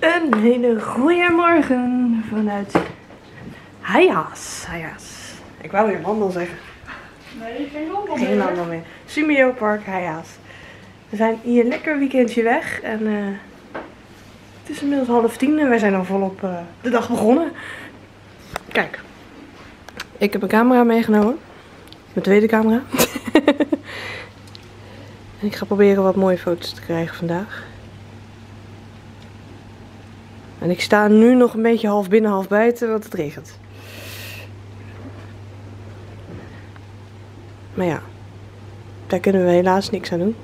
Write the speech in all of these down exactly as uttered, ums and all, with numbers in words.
Een hele goede morgen vanuit Hayas. Hayas. Ik wou weer Landel zeggen. Nee, geen Landel meer. Geen Landel meer. Sumio Park Hayas. We zijn hier lekker een weekendje weg en uh, het is inmiddels half tien en wij zijn al volop uh, de dag begonnen. Kijk, ik heb mijn camera meegenomen. Mijn tweede camera. En ik ga proberen wat mooie foto's te krijgen vandaag. En ik sta nu nog een beetje half binnen, half buiten, want het regent. Maar ja, daar kunnen we helaas niks aan doen.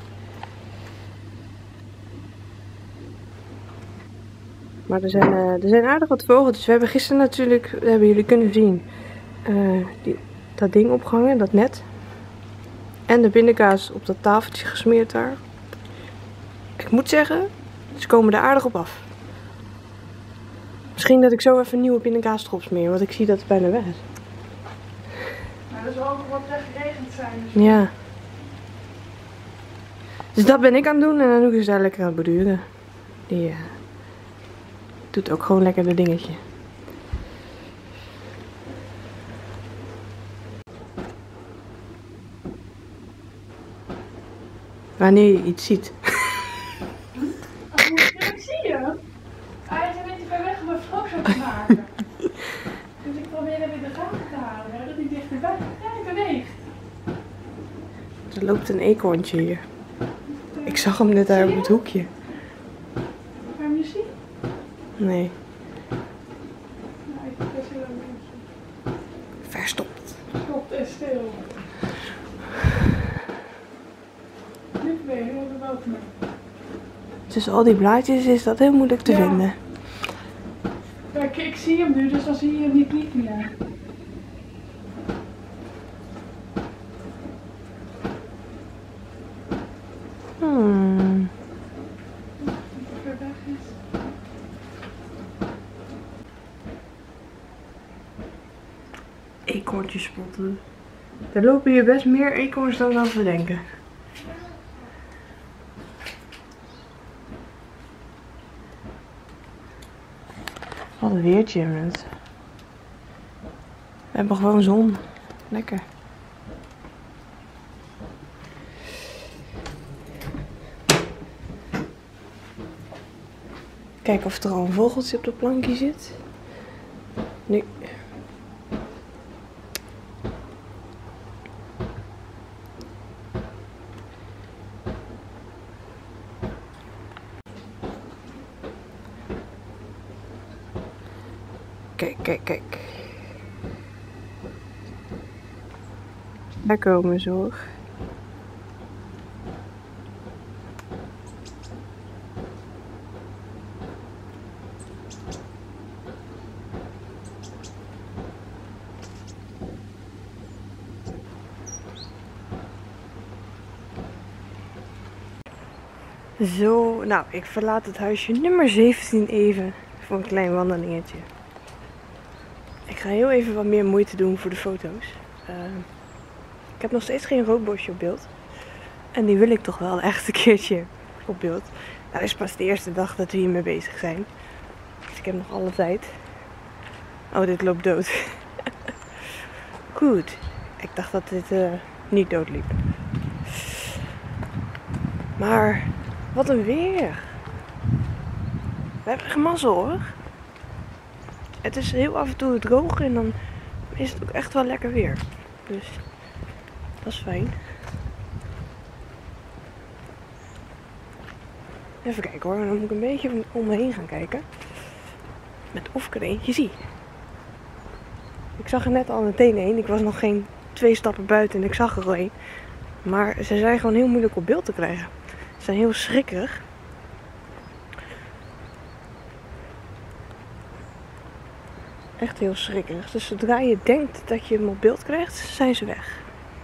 Maar er zijn, uh, er zijn aardig wat vogeltjes. We hebben gisteren natuurlijk, hebben jullie kunnen zien, uh, die, dat ding opgehangen, dat net. En de pindakaas op dat tafeltje gesmeerd daar. Ik moet zeggen, ze komen er aardig op af. Misschien dat ik zo even een nieuwe pindakaas erop smeer, want ik zie dat het bijna weg is. Nou, dat zal ook wat weggeregend zijn. Dus... Ja. Dus dat ben ik aan het doen en Anouk is daar lekker aan het borduren. Die uh, doet ook gewoon lekker de dingetje. Wanneer je iets ziet. Ja, ik zie je. Hij is een beetje ver weg om een foto te maken. Dus ik probeer hem in de gaten te houden, dat hij dichterbij. Ja, hij beweegt. Er loopt een eekhoorntje hier. Ik zag hem net daar op het hoekje. Kan je hem nu zien? Nee. Nou, ik vind het heel leuk. Verstopt. Stopt en stil. Nu ben je helemaal erboven. Tussen al die blaadjes is dat heel moeilijk te ja. vinden. Kijk, ik zie hem nu, dus dan zie je hem niet, niet meer. Hmm. Ver weg is. Eekhoorntjes spotten. Er lopen hier best meer eekhoorns dan dat we denken. Wat een weertje, mensen. We hebben gewoon zon. Lekker. Kijken of er al een vogeltje op dat plankje zit. Nu. Kijk, kijk, kijk. Daar komen ze hoor. Zo, nou, ik verlaat het huisje nummer zeventien even voor een klein wandelingetje. Ik ga heel even wat meer moeite doen voor de foto's. Uh, ik heb nog steeds geen roodbosje op beeld. En die wil ik toch wel echt een keertje op beeld. Nou, is pas de eerste dag dat we hiermee bezig zijn. Dus ik heb nog alle tijd. Oh, dit loopt dood. Goed. Ik dacht dat dit uh, niet doodliep. Maar, wat een weer. We hebben echt mazzel hoor. Het is heel af en toe droog en dan is het ook echt wel lekker weer. Dus dat is fijn. Even kijken hoor, dan moet ik een beetje om me heen gaan kijken. Met of ik er eentje zie. Ik zag er net al meteen één. Ik was nog geen twee stappen buiten en ik zag er al één. Maar ze zijn gewoon heel moeilijk op beeld te krijgen. Ze zijn heel schrikkerig. Echt heel schrikkerig. Dus zodra je denkt dat je hem op beeld krijgt, zijn ze weg.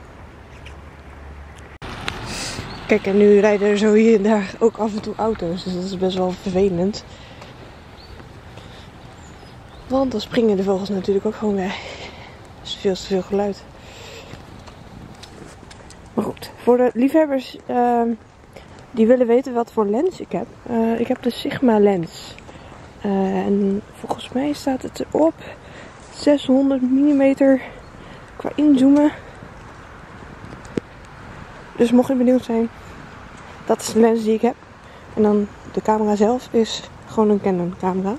Kijk, en nu rijden er zo hier en daar ook af en toe auto's. Dus dat is best wel vervelend. Want dan springen de vogels natuurlijk ook gewoon weg. Dat is veel te veel geluid. Maar goed, voor de liefhebbers uh, die willen weten wat voor lens ik heb. Uh, ik heb de Sigma lens. Uh, en volgens mij staat het erop zeshonderd millimeter qua inzoomen. Dus mocht je benieuwd zijn, dat is de lens die ik heb. En dan de camera zelf is gewoon een Canon camera.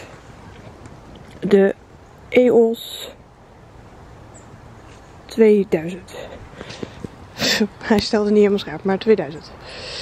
De E O S tweeduizend. Hij stelde niet helemaal scherp, maar tweeduizend.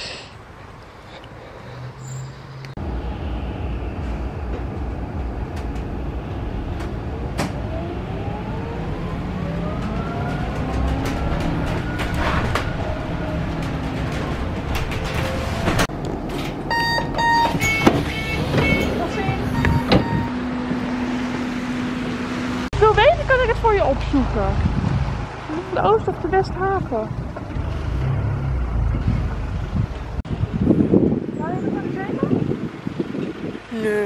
Wil weten, kan ik het voor je opzoeken. De Oost- of de Westhaven. Waar heb je het gezeten? Nee.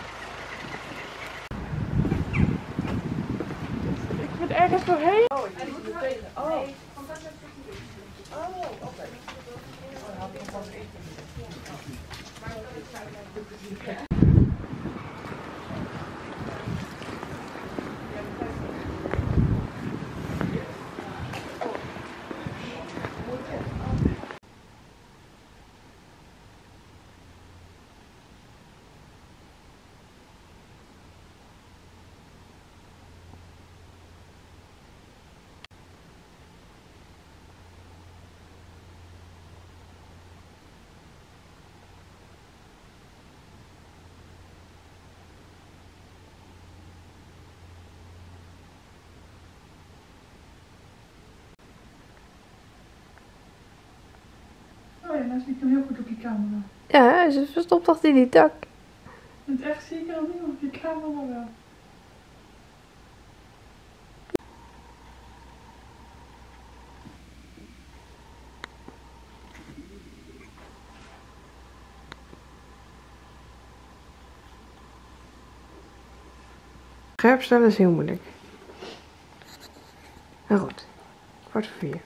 Ik moet ergens doorheen. Oh, ik zie het tegen. Oh. Oh, oké. Oh ja, dat zie ik hem heel goed op je camera. Ja, ze verstopt toch in die tak. In het echt zie ik hem niet op je camera wel. Scherp stellen is heel moeilijk. Nou goed, kwart voor vier.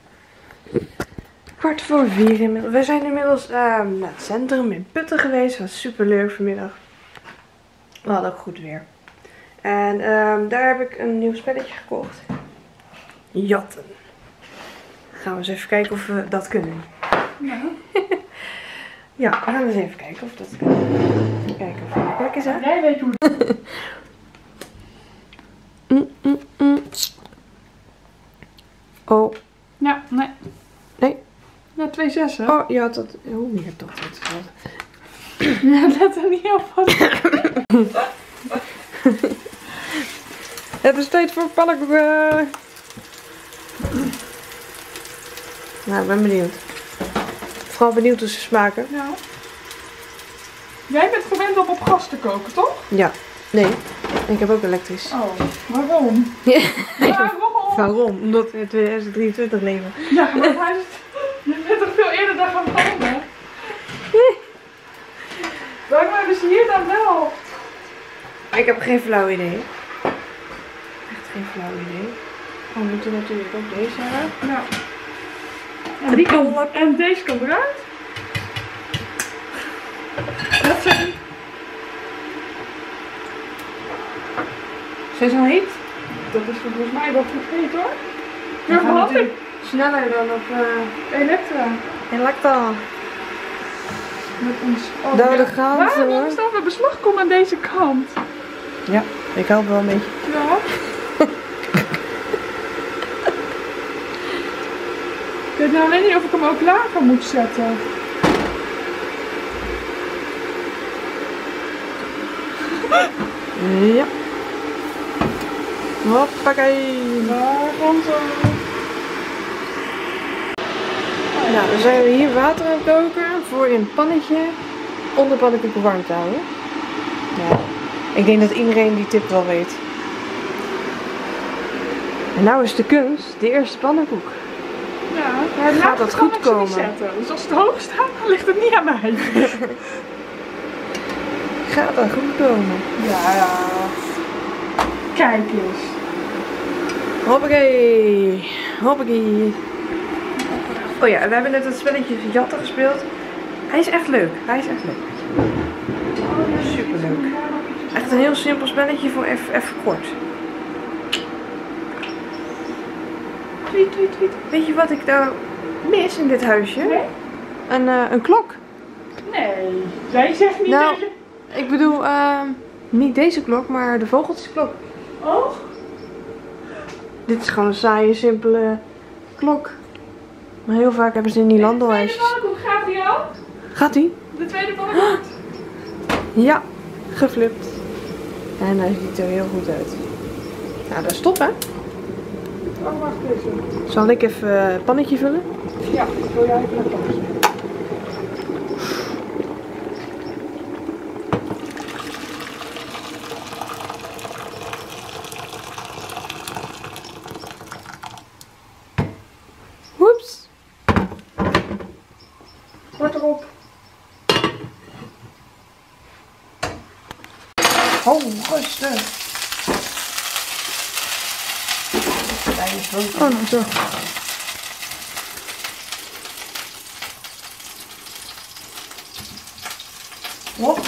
Kwart voor vier inmiddels. We zijn inmiddels uh, naar het centrum in Putten geweest. Dat was super leuk vanmiddag. We hadden ook goed weer. En uh, daar heb ik een nieuw spelletje gekocht. Jatten. Gaan we eens even kijken of we dat kunnen. Ja. Ja, we gaan eens even kijken of dat kunnen. Even kijken of het makkelijk is, hè? Jij weet hoe het Mm, mm, mm. Oh. Ja, nee. Nee. Ja, twee zessen. Oh, je had dat. Oh, je hebt toch dat gehad. Ja, let er niet op. Het is tijd voor pannenkoeken. Nou, ik ben benieuwd. Vooral benieuwd hoe ze smaken. Ja. Jij bent gewend om op gas te koken, toch? Ja. Nee. Ik heb ook elektrisch. Oh, waarom? Ja. Waarom? Waarom? Omdat we in tweeduizend drieëntwintig leven. Ja, maar hij is... Je bent toch veel eerder dan gaan behandelen? Waarom hebben ze hier dan wel? Ik heb geen flauw idee. Echt geen flauw idee. Oh, we moeten natuurlijk ook deze hebben. Ja. En, die kan, en deze kan eruit. Dat zijn... Zijn ze al heet? Dat is volgens mij wel goed heet hoor. We Ja, gaan wat natuurlijk sneller dan op uh, Elektra. Elektra. Met ons. Oh, Daar ja. de gaten, hoor. Waarom staan we beslag komen aan deze kant? Ja, ik help wel een beetje. Ja. Ik weet nou alleen niet of ik hem ook lager moet zetten. Ja. Hoppakee. Daar komt ze. Nou, dan zijn we hier water aan het koken voor in een pannetje onder pannenkoeken warm te houden. Ja, ik denk dat iedereen die tip wel weet. En nou is de kunst, de eerste pannenkoek. Ja, maar Gaat dat goed kan ik ze komen? niet zetten. Dus als het hoog staat, dan ligt het niet aan mij. Gaat dat goed komen? Ja, ja. Kijk eens. Hoppakee. Hoppakee. Oh ja, we hebben net het spelletje jatten gespeeld. Hij is echt leuk. Hij is echt leuk. Oh, ja, Superleuk. Echt een heel simpel spelletje voor even, even kort. Tweet, tweet, tweet. Weet je wat ik nou mis in dit huisje? Nee? Een, uh, een klok. Nee, jij zegt niet nou, deze... Ik bedoel, uh, niet deze klok, maar de vogeltjesklok. Oh? Dit is gewoon een saaie, simpele klok. Maar heel vaak hebben ze in die landelhuisjes. De tweede pannenkoek, gaat die al? Gaat die? De tweede pannenkoek. Ja, geflipt. En hij ziet er heel goed uit. Nou, dat is top, hè? Oh, wacht even. Zal ik even een pannetje vullen? Ja, ik wil jij even naar pannetje. Woeps. Word erop. Oh, rustig. Oh, nou zo. Hop.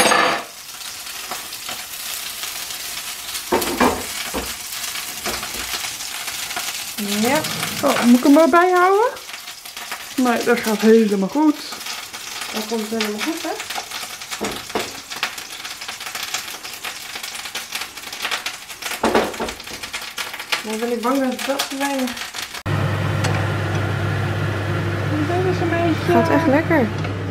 Ja. Oh, moet ik hem maar bijhouden? Nee, dat gaat helemaal goed. Dat komt helemaal goed, hè? Dan ben ik bang dat het wel te weinig. Dit is een beetje... Gaat echt lekker.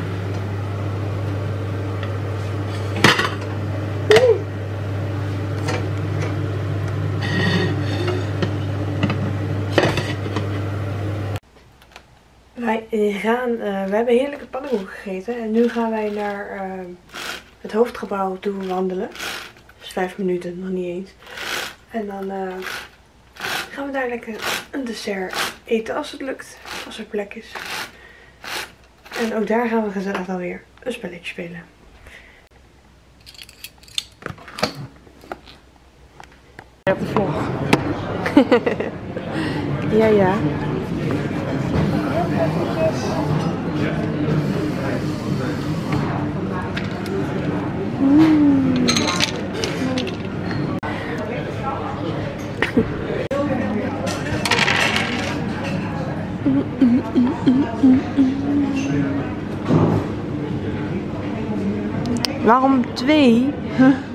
Wij gaan, uh, we hebben heerlijke pannenkoeken gegeten en nu gaan wij naar uh, het hoofdgebouw toe wandelen. Dus vijf minuten, nog niet eens. En dan uh, gaan we daar lekker een dessert eten als het lukt, als er plek is. En ook daar gaan we gezellig wel weer een spelletje spelen. Op de vlog. Ja, ja. Mm. Waarom twee?